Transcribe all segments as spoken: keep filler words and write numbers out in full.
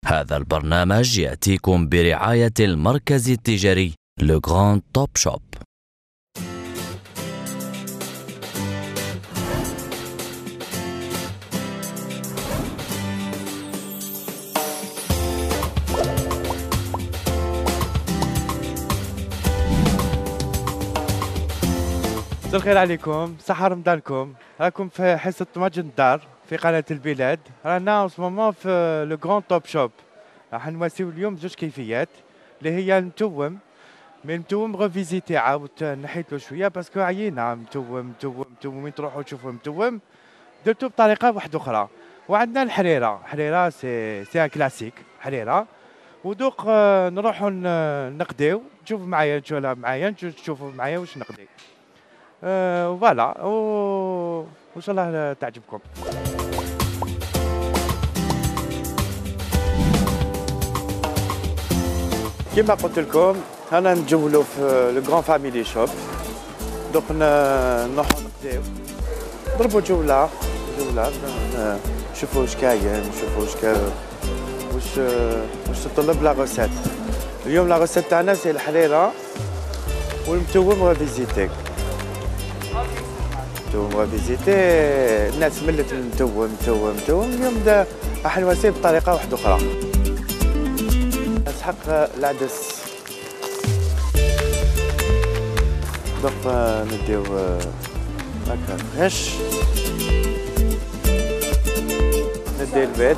هذا البرنامج يأتيكم برعاية المركز التجاري لو غراند توب شوب. مساء الخير عليكم، صحة رمضانكم. راكم في حصة ماج الدار في قناة البلاد. رانا في في لو غراند توب شوب. راح نواسيو اليوم زوج كيفيات اللي هي المتوم، مي المتوم غوفيزيتي عاود نحيتلو شوية باسكو عيينا متوم متوم متوم وين تروحو تشوفو متوم، درتو بطريقة واحدة أخرى. وعندنا الحريرة، حريرة سي سي ان كلاسيك حريرة. ودوق نروحو نقديو، تشوفوا معايا تشوفوا معايا تشوفوا معايا واش نقدي. أه فوالا وان شاء الله تعجبكم. كما قلت لكم انا نجولو في لو غران فاميلي شوب. دوك نروحو نقديو نضربو جوله جوله نشوفو واش كاين، نشوفو واش كاين واش واش تطلب لا غوسيت. اليوم لا غوسيت تاعنا سي الحريره والمتوم غافيزيتي. المتوم غافيزيتي الناس ملت من المتوم متوم متوم. اليوم راح نواسيه بطريقه واحده اخرى. نسحق العدس، دوك نديو هكا فريش، ندي البيض.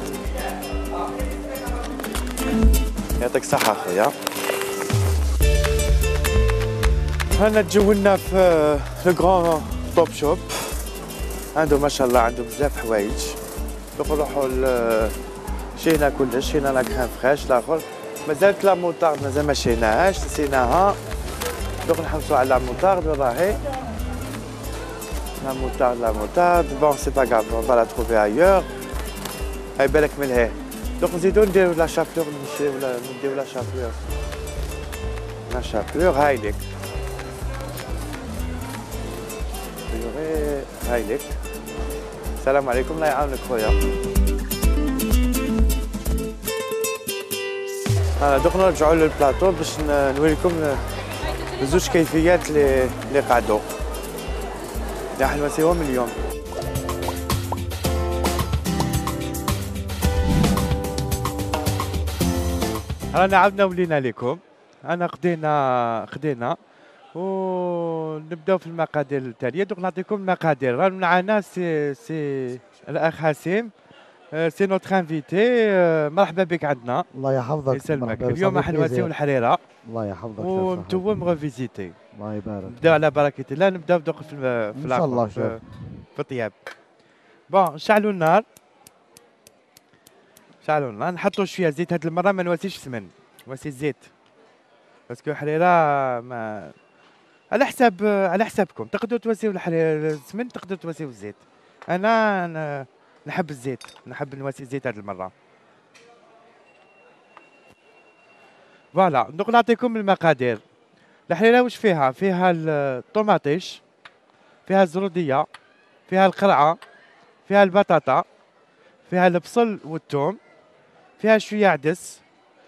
يعطيك الصحة خويا. هنا تجولنا في لو غران توب شوب، عنده ما شاء الله عنده بزاف حوايج. دوك نروحو شينا كلش، شينا لا كريم فريش. الاخر مازالت لا موطارد مازال ما شيناهاش، نسيناها. دوك نحوسو على لا موطارد وراهي لا موطارد لا موطارد. بون سي با غاف، اون با لا تروفي ايور. هاي بالك من هي. دوك نزيدو نديرو لا شابلور، ولا نديرو لا شابلور لا شابلور. هاي ليك هاي ليك. السلام عليكم، الله يعاونك خويا. انا دوك نرجعوا للبلاطو باش نوريكم زوج كيفيات اللي اللي قعدوا اللي راح نواسيوهم اليوم. رانا عاودنا ولينا لكم. انا قدينا قدينا ونبداو في المقادير التاليه. دوك نعطيكم المقادير. راه معنا سي سي الاخ حسيم، سي نوتر انفيتي. مرحبا بك عندنا. الله يحفظك. يسلمك. اليوم راح نواسيو الحريره. الله يحفظك. ومتوم غوفيزيتي. الله يبارك. نبداو على بركه الله. نبداو دوك في في ان شاء الله. في, في الطياب. بون نشعلوا النار، نشعلوا النار. نحطوا شويه زيت. هاد المره ما نواسيش السمن، نواسي الزيت باسكو الحريره ما على حساب على حسابكم. تقدروا تواسيو السمن، تقدروا تواسيو الزيت. انا نحب الزيت، نحب نواسي الزيت هذه المره. فوالا دوك نعطيكم المقادير. الحريره واش فيها؟ فيها الطوماطيش، فيها الزروديه، فيها القرعه، فيها البطاطا، فيها البصل والثوم، فيها شويه عدس.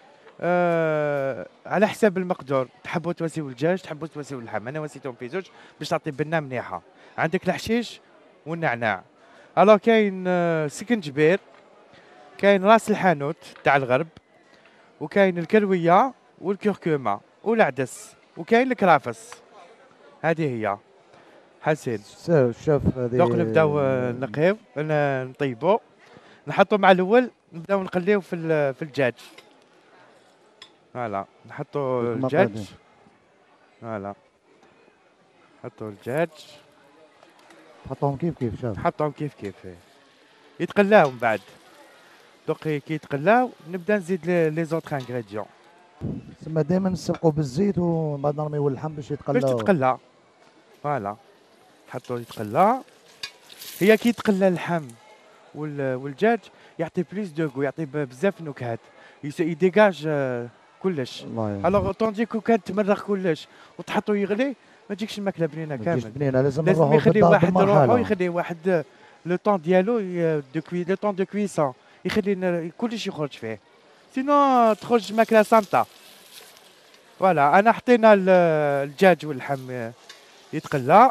أه على حساب المقدور. تحبوا تواسيو الدجاج، تحبوا تواسيو اللحم. انا واسيتهم في زوج باش تعطي بنه مليحه. عندك الحشيش والنعناع. الو كاين أه سكنجبير، كاين راس الحانوت تاع الغرب، وكاين الكرويه والكركمه والعدس، وكاين الكرافس. هذه هي حسين. شوف هذه. دوك نبداو نقيو نطيبو. نحطو مع الاول نبداو نقليو في في الدجاج. فوالا نحطو الدجاج. فوالا نحطو الدجاج، نحطهم كيف كيف. شوف نحطهم كيف كيف يتقلاو من بعد. دوك كي يتقلاو نبدا نزيد لي زوتر انغريديون. تسمى دائما نسلقوا بالزيت ومن بعد نرميو اللحم باش يتقلا. باش تتقلا. فوالا نحطو يتقلا. هي كي يتقلا اللحم والدجاج يعطي بليس دو غو، يعطي بزاف نكهات، يديكاج كلش. الوغ طوندي كو كان تمرغ كلش وتحطو يغلي ما تجيكش الماكله بنينه كامل. بنينه لازم لازم يخلي واحد روحو، يخلي واحد لو طون ديالو دو كوي، لو طون دو كويسون، يخلي كلش يخرج فيه. سينو تخرج ماكله صامته. فوالا انا حطينا الدجاج واللحم يتقلى.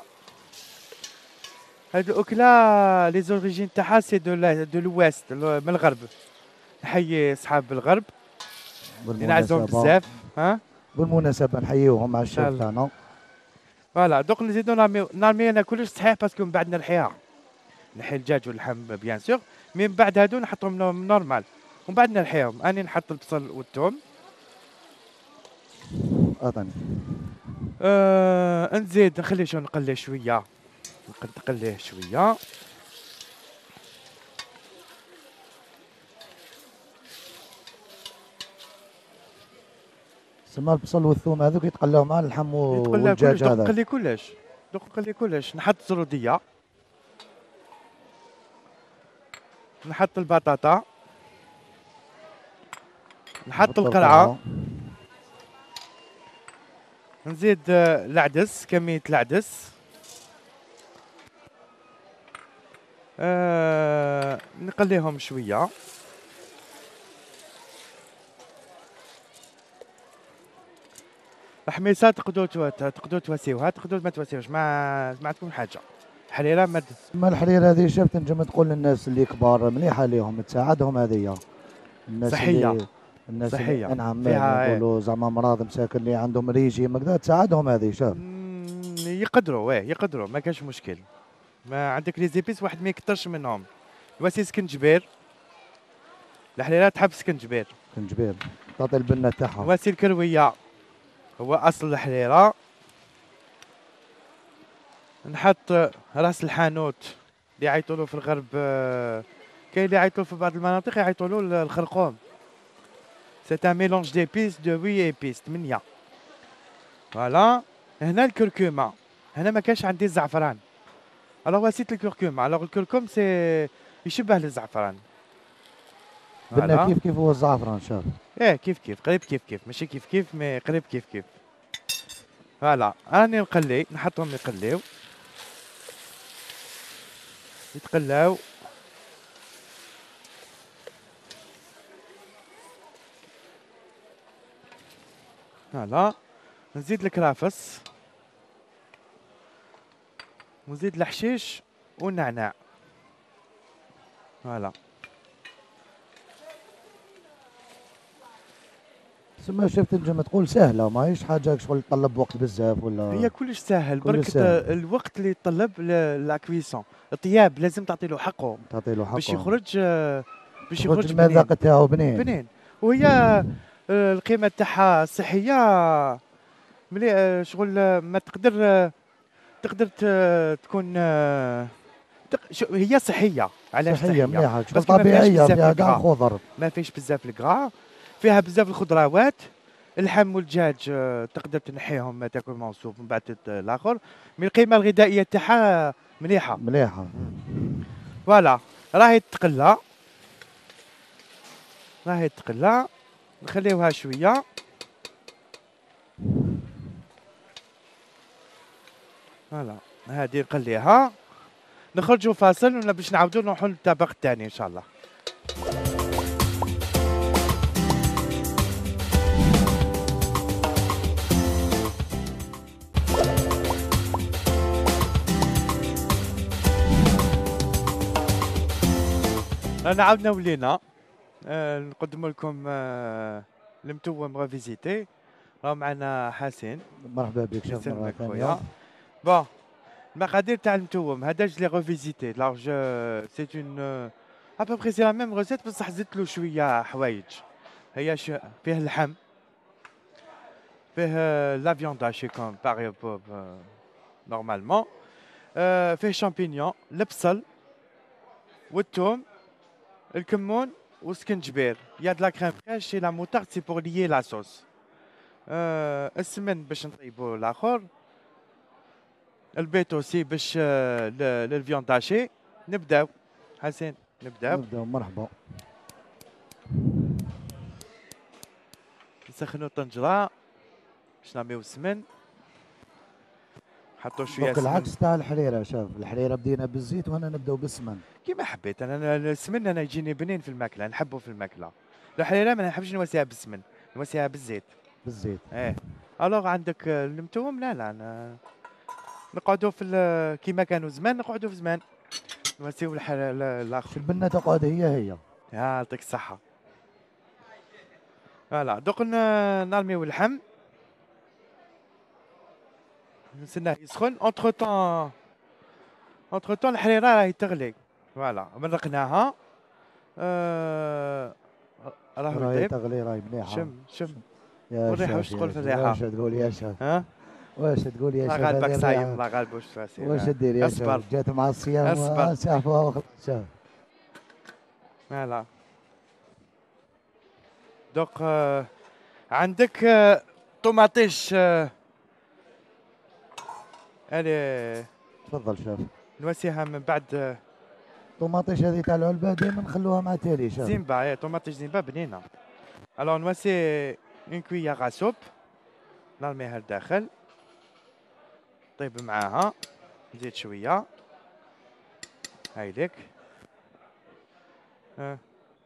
هاد الاكله لي زوريجين تاعها سي دو دو لويست من الغرب. نحيي صحاب الغرب اللي نعزهم بزاف. ها بالمناسبه نحييوهم مع الشيف تاعنا. فوالا دوك نزيدو نرميو نرمي انا كلش صحيح باسكو من بعد نرحيها. نحي الدجاج واللحم بيان سور، من بعد هادو نحطهم نورمال ومن بعد نرحيهم. اني نحط البصل والثوم. اعطني. آه نزيد نخليه شو نقليه شويه، نقليه شويه. سما البصل والثوم هذوك يتقلاو مع اللحم والدجاج هذا. نقلي كلش دوك نقلي كلش. نحط الزروديه، نحط البطاطا، نحط القرعه، نزيد العدس، كميه العدس. آه نقليهم شويه. الحميصه تقدروا تقدروا تواسيوها، تقدروا ما تواسيوش، ما ما عندكم حاجه. الحريره ما ما الحريره هذه شفت تنجم تقول للناس اللي كبار مليحه ليهم تساعدهم هذه الناس صحيه اللي الناس صحيه نعم نقولوا زعما مرض مساكن اللي عندهم ريجيم هكذا تساعدهم هذه. شوف يقدروا واه يقدروا ما كاش مشكل. ما عندك لي زيبيس واحد ما يكثرش منهم. واسي سكنجبير، الحريره تحب سكنجبير. سكنجبير تعطي البنه تاعها. واسي الكرويه هو اصل الحريره. نحط راس الحانوت اللي يعيطوا له في الغرب، كاين اللي يعيطوا في بعض المناطق يعيطوا له الخرقوم. سي ان ميلونج ديبيس دو وي ايبيس ثمانية. فوالا هنا الكركومه، هنا ما كانش عندي الزعفران. الوغ واسيت الكركومه. الوغ الكركم سي يشبه للزعفران. بنا كيف كيف هو الزعفران. شوف ايه كيف كيف قريب كيف كيف ماشي كيف كيف مي قريب كيف كيف. فوالا راني نقلي نحطهم يقليو يتقلاو. فوالا نزيد الكرافس ونزيد الحشيش والنعناع. فوالا سما شفت تنجم تقول سهله ماهيش حاجه شغل تطلب وقت بزاف ولا. هي كلش سهل برك الوقت اللي يطلب لا كويسون. الطياب لازم تعطي له حقه، تعطي له حقه باش يخرج باش يخرج المذاق تاعو بنين بنين. وهي القيمه تاعها الصحيه ملي شغل ما تقدر تقدر تكون هي صحيه. علاش صحيه مليحه شغل طبيعيه فيها كاع خضر، ما فيش بزاف الكرا، فيها بزاف الخضروات. اللحم والدجاج تقدر تنحيهم تاكل منصوب من بعد الاخر. من القيمه الغذائيه تاعها مليحه مليحه. فوالا راهي تقلى راهي تقلى نخليوها شويه. فوالا هادي نقليها نخرجوا فاصل ولا باش نعاودوا نروحوا للطبق الثاني ان شاء الله. رانا عاودنا ولينا آه نقدم لكم آه المتوم ريفيزيتي. راه معنا حسين. مرحبا بك شيف مرة ثانية. بون المقادير تاع المتوم هذا جو لي ريفيزيتي. لارج سي اون ابوبري سي لا ميم روسيت بصح زدت له شويه حوايج. هي فيه اللحم، فيه لا فيوند هاشي كوم باغي بوب نورمالمون، فيه شامبينيون، البصل والثوم، الكمون والسكنجبير. يا د لا كريم فريش اي لا موتارد سي بور ليي لا صوص. أه السمن باش نطيبو الاخر، البيض اوسي باش للفيوند هاشي. نبداو حسين نبداو نبداو. مرحبا. نسخنو الطنجره باش نعميو السمن. نحطو شويه سمن. العكس تاع الحريره. شوف الحريره بدينا بالزيت وهنا نبداو بالسمن. كيما حبيت انا. السمن انا يجيني بنين في الماكله، نحبه في الماكله. الحريره ما نحبش نواسيها بالسمن، نواسيها بالزيت. بالزيت. ايه الوغ عندك المتوم لا لا ن- نقعدوا في ال- كيما كانوا زمان، نقعدوا في زمان نواسيو الح- ال- الاخر. البنه تقعد هي هي. يا يعطيك الصحه. فوالا دوك ن- نرميو اللحم، نستناه يسخن. اونتخ طون اونتخ طون الحريره راهي تغلي. فوالا مرقناها. آه راهو راهي يطيب. تغلي راهي مليحه. شم شم يا والريحه واش شيف تقول يا في شيف الريحه؟ واش تقول يا شيف؟ ها واش تقول يا الله شيف غالبك هذه صايم، الريحه؟ الله غالب واش تفاسير. واش دير يا اصبر شيف؟ جات مع الصيام اصبر. وسافوها وخلاص. شوف فوالا دوك آه عندك آه طوماطيش. آه الي تفضل شوف. نواسيها من بعد. آه طوماطيش هذه تاع العلبه ديما نخلوها مع تالي شوف. زيمبا. ايه طوماطيش زيمبا بنينه. الوغ نواسي اون كويير سوب، نرميها لداخل طيب معاها، نزيد شويه هايليك. آه.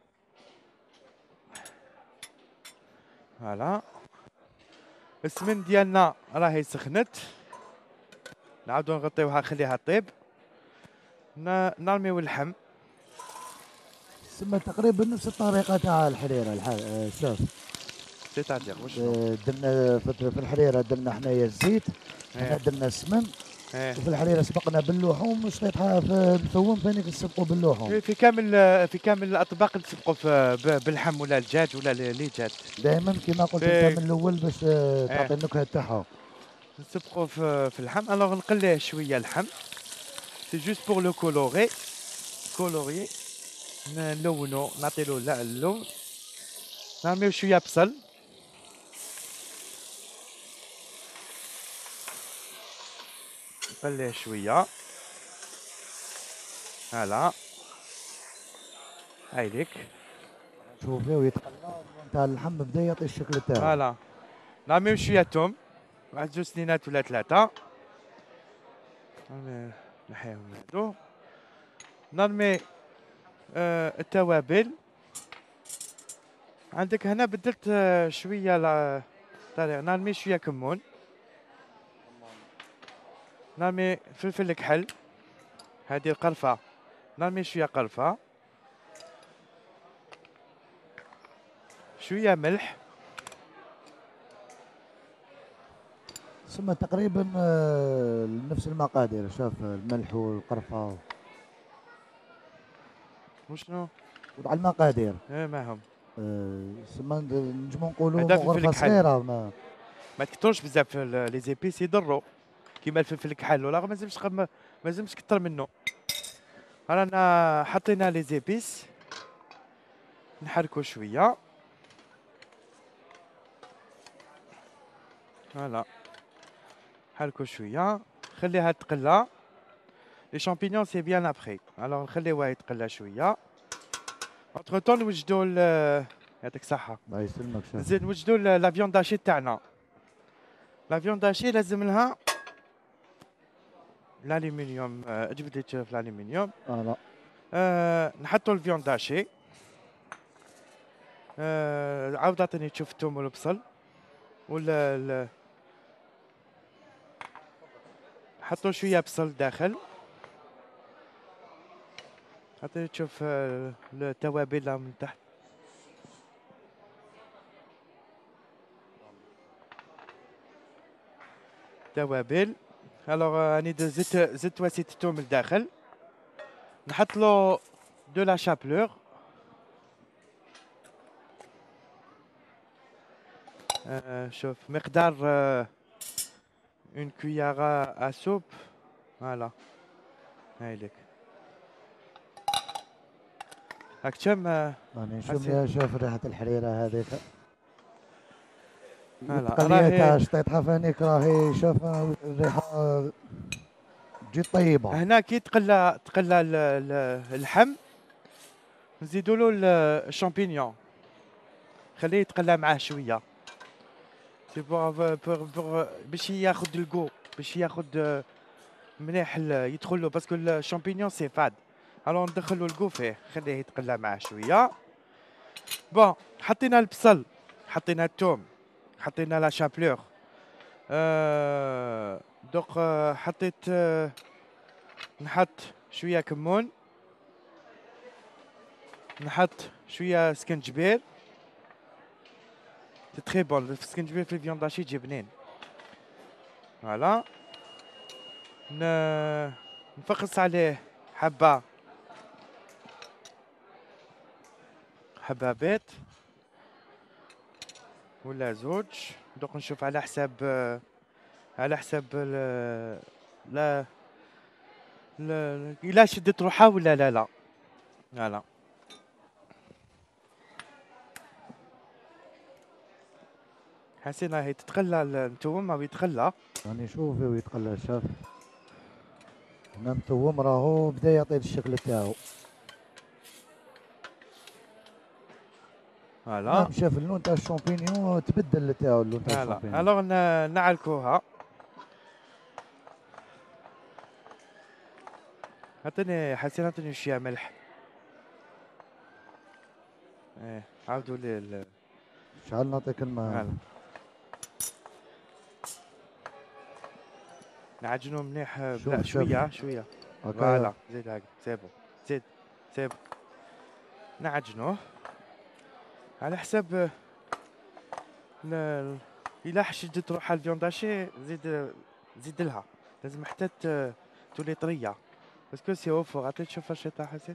فوالا السمن ديالنا راهي سخنت، نعاودو نغطيوها نخليها طيب. ن- نرميو اللحم. تسمى تقريبا نفس الطريقه تاع الحريره الح... آه، شوف. سيتادير وشنو؟ آه، درنا في في الحريره درنا حنايا الزيت، حنا ايه درنا السمن، ايه وفي الحريره سبقنا باللحوم وشطيتها في الثوم ثاني نسبقوا باللحوم. في في كامل في كامل الاطباق نسبقوا في ب- باللحم ولا الدجاج ولا اللي جات. دائما كما قلت في- انت من الاول باش آه، ايه تعطي النكهه تاعها. نسبقوا في في اللحم. الوغ نقليه شويه اللحم، سي جوست بور لو كولوري، كولوري نلونو نعطيلو لا اللون. نرميو شويه بصل، نقليه شويه. هلا هايليك. شوفي ويتقلى اللون تاع اللحم بدا يعطي الشكل تاعو. فوالا نرميو شويه توم، واحد جوج سنينات ولا ثلاثه. نرمي نحيهم هادو. نرمي آه التوابل. عندك هنا بدلت آه شويه لا طريقة. نرمي شويه كمون، نرمي فلفل كحل، هذه القرفه نرمي شويه قرفه، شويه ملح. ثم تقريبا آه، نفس المقادير شوف الملح والقرفه وشنو؟ وضع المقادير. ايه ما هم. آه، ثم نجمو نقولوا هذا فلفل غرفه كحل. صغيره ما ما تكثرش بزاف لي زيبيس يضروا، كيما الفلفل الكحل ولا ما لازمش خم... ما لازمش كثر منه. رانا حطينا لي زيبيس، نحركو شويه. فوالا نحركو شويه، خليها تقلى. لي شامبينيون سي بيان ابخي، الوغ نخليوها يتقلى شويه. اونتر طون نوجدو ال- يعطيك الصحه. الله يسلمك شوف. نزيد نوجدو لا فيوند داشي تاعنا. لا فيوند داشي لازم لها الالومنيوم. آه، اجبد لي تشوف الالومنيوم. فوالا آه نحطو الفيوند داشي. آه عاود عطيني تشوف الثوم والبصل ولا ال- نحطو شويه بصل داخل. عطيني تشوف آه، التوابل من تحت. توابل. الوغ راني زدت زدت واسيت الثوم لداخل. نحط له دو لا شابلور. آه شوف مقدار آه اون كويارة ا سوب. فوالا هايليك هاك كم. آه، راني نشم حسيت. يا شوف ريحه الحريره هذيك. فوالا التقليه تاع راهي شطيطها فانيك راهي شوف آه، الريحه تجي طيبه. هنا كي تقلى تقلى ال- ال- اللحم، نزيدو له ال- الشامبينيون، خليه يتقلى معاه شويه. سي بور بور بور باش ياخد الكو، باش ياخد آه، مليح ال- يدخل له، باسكو الشامبينيون سي فاد. الو ندخلو الكو فيه، خليه يتقلى معاه شويه. بون حطينا البصل، حطينا الثوم، حطينا لا شابلور. أه دوك أه حطيت أه نحط شويه كمون، نحط شويه سكنجبير. سي تري بون السكنجبير في الفيوند هاشي تجي بنين. فوالا نفقص عليه حبه حبابات ولا زوج. دوك نشوف على حساب على حساب ال- لا لا الا شدت روحها ولا لا لا. فوالا حسينا هي تتخلى التوم او يتخلى. راني شوفي ويتقلى الشاف. هنا متوم راهو بدا يعطي الشكل تاعو. فوالا نعم شاف اللون تاع الشامبينيون تبدل تاعو اللون تاع فوالا الشامبينيون. الوغ نعلكوها. عطيني حسين عطيني شويه ملح. ايه عاودوا لي ال- شحال نعطيك الماء؟ فوالا نعجنو مليح شوف بلا شوف شويه شويه. هكايا. فوالا زيد هاك سيبو زيد سيبو نعجنوه على حساب ال- الا شدت روحها الفيونداشي زيد زيد لها. لازم حتى ت- تولي طريه باسكو سي او فور. عطيت تشوف واش تاع حسين.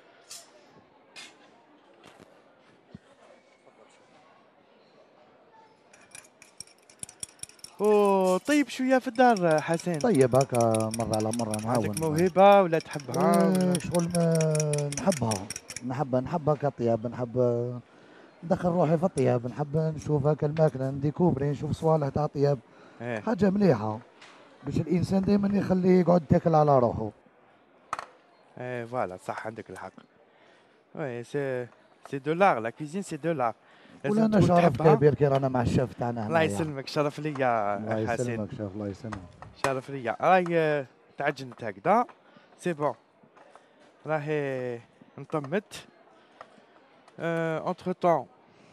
او طيب شويه في الدار حسين. طيب هكا مرة على مرة نعاون. عندك موهبه ولا تحبها ولا؟ إيه شغل ما نحبها نحبها نحبها كطياب. نحب ندخل روحي في الطياب. نحب نشوف هكا الماكلة نديكوفري نشوف صوالح تاع طياب. ايه حاجة مليحة باش الإنسان دايما يخليه يقعد يتاكل على روحه. ايه فوالا صح عندك الحق. وي سي سي دو لار لا كوزين سي دو لار. لازم ولنا تكون شرف تحبها. كبير كي رانا مع الشيف تاعنا الله هنايا. يسلمك شرف ليا الله حسين. يسلمك شيف الله يسلمك. شرف ليا راهي تعجنت هكذا سي بون. راهي انطمت. اونتر طون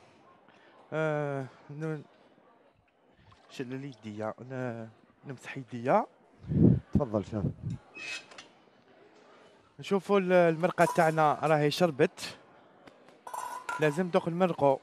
نشل لي يديا ن- نمسح يديا. تفضل شيف. نشوفوا ال- المرقه تاعنا راهي شربت. لازم دوك المرقو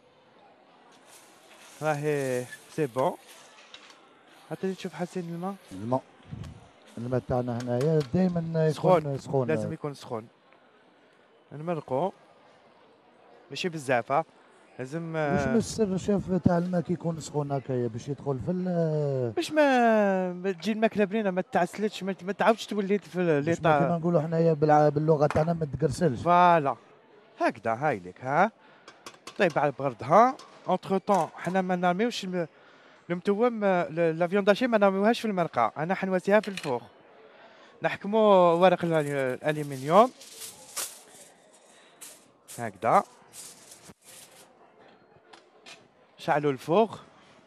راهي سي بون. عطيني تشوف حسين الماء الماء الماء تاعنا هنايا دائما سخون. يكون سخون. لازم يكون سخون. نمرقو ماشي بزاف ها. لازم واش آه، من السر شيف تاع الماء كي يكون سخون هكايا باش يدخل في ال- باش ما ما تجي الماكله بنينه ما تعسلتش ما ما تعاودش تولي في باش ما كيما ليطا. نقولوا حنايا بالع- باللغه تاعنا ما تقرسلش. فوالا هكذا هاي لك ها. طيب على بردها. اونتر طون حنا ما نرميوش الم- المتوم لا فيونداشي ما نرميوهاش في المرقه. انا حنواسيها في الفوق. نحكموا ورق الألي- الالومنيوم هكذا. شعلوا الفوق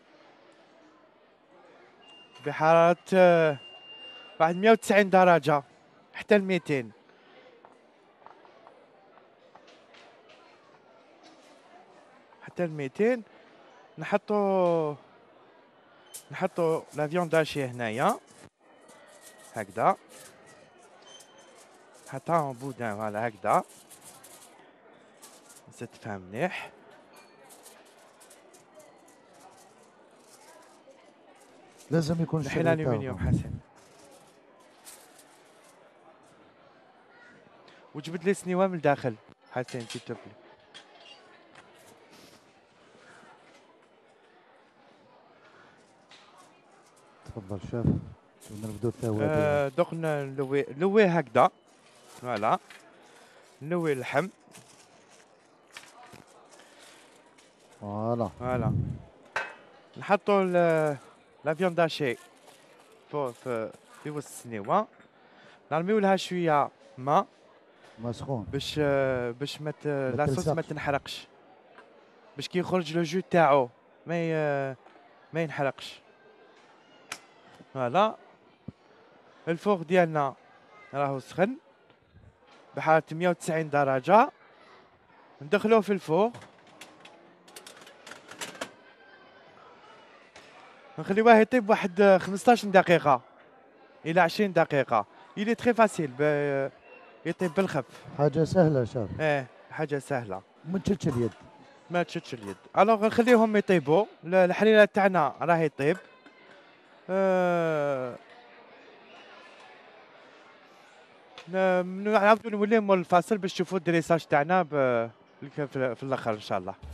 بحرارة آه، واحد مية وتسعين درجة حتى ل ميتين. حتى ل ميتين. نحطو نحطو لا فيونداشي هنايا هكذا. نحطها اون بودان فوالا هكذا. نزيد تفهم مليح. لازم يكون نحي الشغل الالومنيوم تاعو. حسن. وجبد لي سنيوه من الداخل حسن سي تو بلي. تفضل شيف. نبدو التوابل. آه دوك نلوي نلويه هكذا. فوالا نلوي اللحم. فوالا فوالا نحطو ال- لا فيونداشي فوق في في وسط السنيوه. نرميو لها شويه ماء مسخون باش آه، باش ما ت- لاصوص ما تلصقش. تنحرقش. باش كي يخرج لو جو تاعو ما ي- ما ينحرقش. فوالا الفوق ديالنا راهو سخن بحرارة مية وتسعين درجة. ندخلوه في الفوق نخليوه يطيب واحد خمسطاش دقيقة إلى عشرين دقيقة. إلي تخي فاسيل يطيب بالخف. حاجه سهله شاف. ايه حاجة سهلة. ما تشدش اليد. ما تشدش اليد. الوغ نخليهم يطيبوا. الحليلة تاعنا راه يطيب. أه نعاودو نوليو مول الفاصل باش تشوفوا الدريساج تاعنا في الاخر ان شاء الله.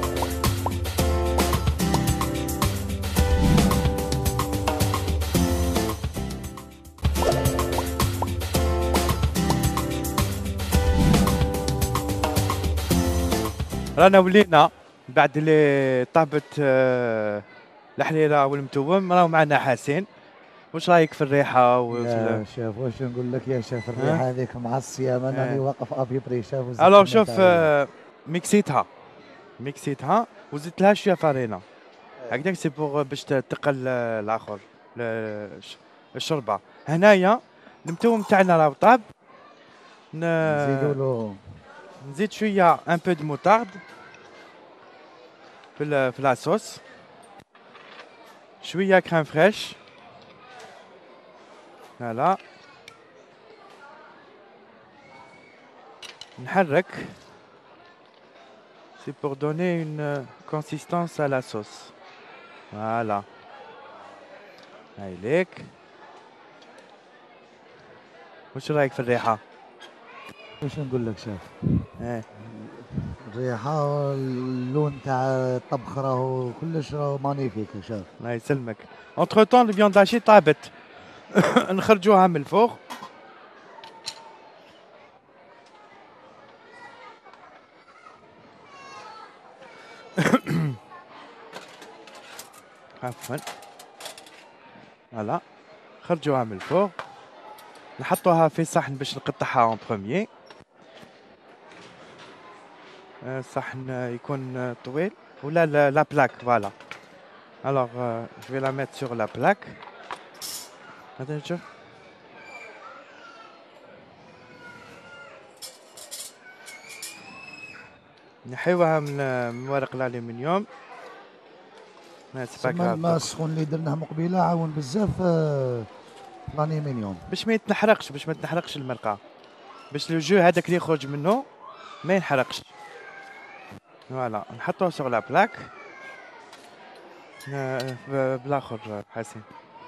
رانا ولينا بعد اللي طابت آه الحليله والمتوم راهو معنا حسين. واش رايك في الريحه؟ يا شاف واش نقول لك يا شاف الريحه هذيك معصيه ماني واقف ابي بري شاف. الوغ شوف آه ميكسيتها ميكسيتها وزدت لها شويه فارينه هكذاك سي بوغ باش تقل الاخر الشوربه. هنايا المتوم تاعنا راه طاب. نزيدوا له نزيد شويه ان بو دو موطارد في في لاصوص. شويه كريم فريش. فوالا نحرك سي بور دوني اون كونسيستانس ا لا صوص. فوالا هاي ليك. واش رايك في الريحه؟ واش نقول لك شاف ايه الريحه اللون تاع الطبخ راهو كلش راهو مانيفيك شاف. الله يسلمك. اونتر طون الفيوند هاشي طابت. نخرجوها من الفوق. عفوا فوالا خرجوها من الفوق. نحطوها في صحن باش نقطعها اون بروميي. الصحن يكون طويل ولا لا, لا بلاك فوالا. الوغ جو في لا ميت سور لا بلاك. هذا نشوف نحيوها من من ورق الالومنيوم. الماء السخون اللي درناه مقبيله عاون بزاف الالومنيوم باش ما يتنحرقش باش ما تنحرقش المرقه باش لو جو هذاك اللي يخرج منه ما ينحرقش. فوالا نحطوه سور لا بلاك. بالاخر حسين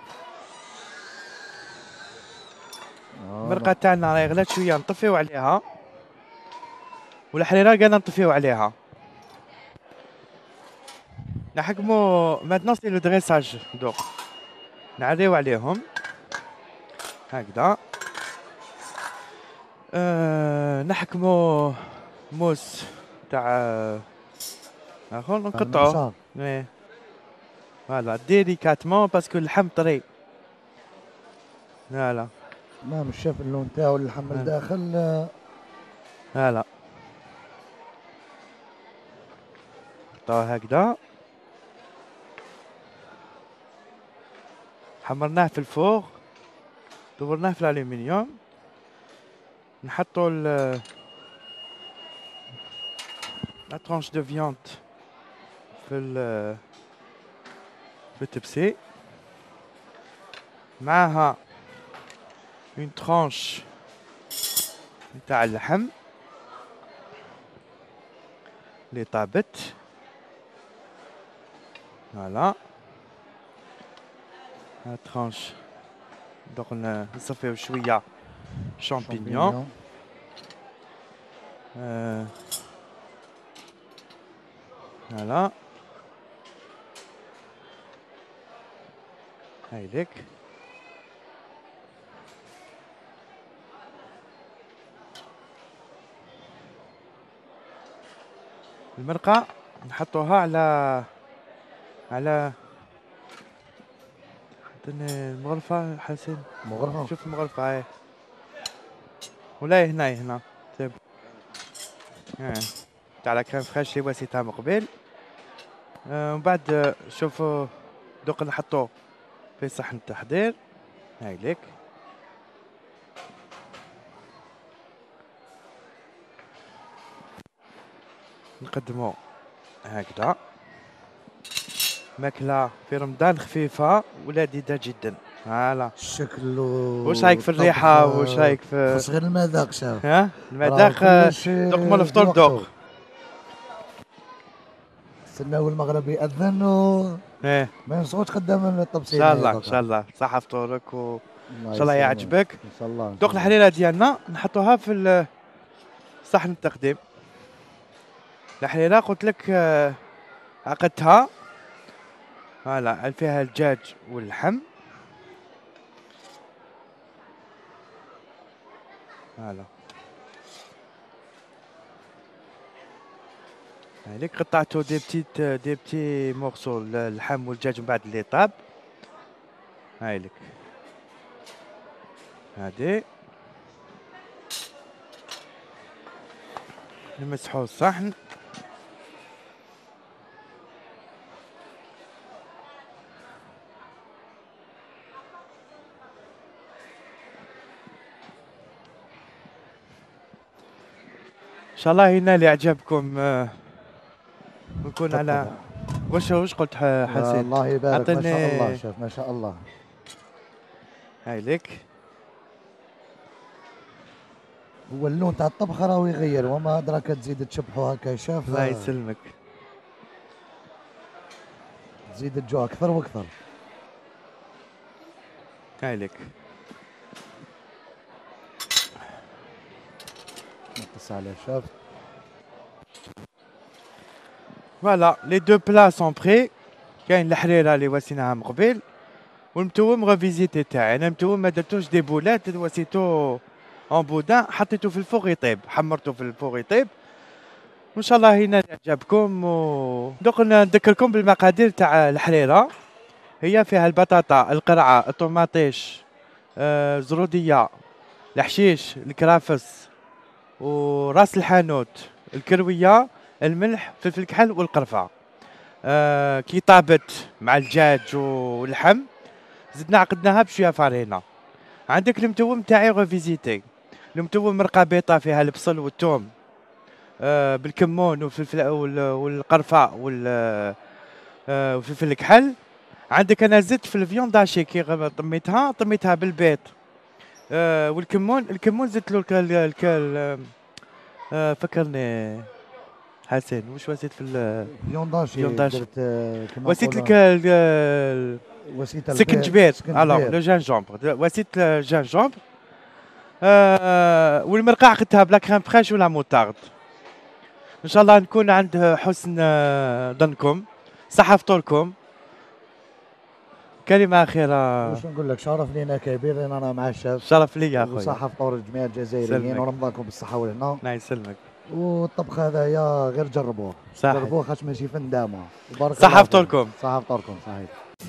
المرقه تاعنا راهي غلات شويه نطفيو عليها والحريره قالنا نطفيو عليها. نحكمو ماتنون سي لو دريساج دوك نعريو عليهم هكذا. أه نحكمو موس تاع اخر نقطعوه. ايه فوالا ديليكاتمون باسكو اللحم طري. فوالا ما مش شاف اللون تاعو اللحم الداخل. فوالا نحطوه هكذا. حمرناه في الفوق دورناه في الالومنيوم. نحطو ال لا ترونش دو فيونت في ال في التبسي معاها اون ترونش نتاع اللحم اللي طابت. فوالا ها ترونش دوك نصفيو شويه شامبينيون. آه. فوالا هاي ليك. المرقه نحطوها على على عطيني المغرفه حسين. مغرفه شوف المغرفه هاي ولا هنا هنا طيب. تاع لا كريم فريش اللي واسيتها من قبل. آه ومن بعد شوفوا دوك نحطوه في صحن التحضير. هاي ليك. نقدمو هكذا ماكله في رمضان خفيفه ولذيذه جدا. فوالا الشكل واش رايك في الريحه؟ واش رايك في خص غير المذاق شاف. ها المذاق؟ دوق من الفطور دوق. استناو المغرب يأذن و ايه ما ينسوش قدام ان الطبسين. شاء الله ان شاء الله صحه فطورك و ان شاء الله يعجبك. ان شاء الله. دوق الحريره ديالنا نحطوها في صحن التقديم. الحريره قلت لك عقدتها فوالا فيها الدجاج واللحم. فوالا هذيك قطعتو دي بتيت دي بتي مورسو اللحم والدجاج من بعد اللي طاب. هايلك هادي نمسحو الصحن. ان شاء الله ينال اعجابكم. ونكون على واش واش قلت حسين؟ الله يبارك ما شاء الله شاف ما شاء الله. هايلك هو اللون تاع الطبخه راهو يغير وما ادراك تزيد تشبحو هكا شاف. الله يسلمك. تزيد الجوع اكثر واكثر. هايلك نقص على شاف. فوالا لي دو بلا سون بري. كاين الحريره اللي واسيناها من قبل والمتوم غافيزيتي تاعي. انا المتوم ما درتوش دي بولات واسيتو اون بودان حطيتو في الفوغ يطيب حمرتو في الفوغ يطيب وان شاء الله ينال اعجابكم. و دوك نذكركم بالمقادير تاع الحريره. هي فيها البطاطا القرعه الطوماطيش آه، الزروديه الحشيش الكرافس وراس الحانوت الكرويه الملح فلفل الكحل والقرفه. آه كي طابت مع الدجاج واللحم زدنا عقدناها بشويه فارينه. عندك المتوم تاعي غوفيزيتي. المتوم مرقه بيضه فيها البصل والثوم آه بالكمون والفلفل والقرفه والفلفل الكحل. عندك انا زدت في الفيون داشي كي طميتها طميتها بالبيض آه والكمون. الكمون زدت له الكل آه فكرني حسين واش وسيت في الفيون داشي درت وسيت لك السكنجبير الوغ لو جانجومبر. وسيت الجانجومبر آه والمرقه عقدتها بلا كريم فريش ولا موطارد. ان شاء الله نكون عند حسن ظنكم. صحه فطوركم. كلمه اخيره. واش نقول لك شرف لينا كبير انا مع الشاف. شرف ليا اخويا. وصحه فطور الجميع الجزائريين ورمضانكم بالصحه والهنا. الله يسلمك. والطبخ هذايا غير جربوه. صحيح. جربوه خاطش ماشي فندامه. صحه فطوركم. صحه فطوركم صحيح.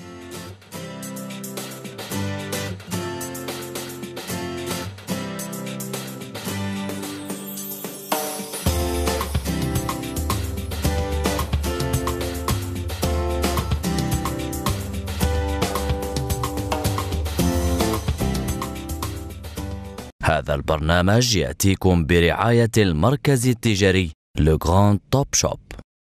هذا البرنامج يأتيكم برعاية المركز التجاري لو غراند توب شوب.